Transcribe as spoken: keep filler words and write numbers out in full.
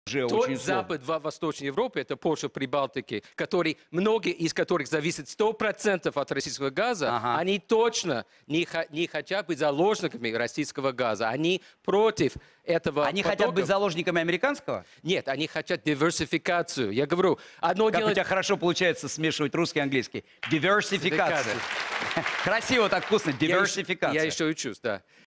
Уже Тот очень сложно. Запад в Восточной Европе, это Польша, Прибалтики, который, многие из которых зависят сто процентов от российского газа, Ага. они точно не, ха- не хотят быть заложниками российского газа. Они против этого Они потока. хотят быть заложниками американского? Нет, они хотят диверсификацию. Я говорю, одно Как дело... у тебя хорошо получается смешивать русский и английский. Диверсификация. Красиво так вкусно. Я еще- Диверсификация. Я еще учусь, да.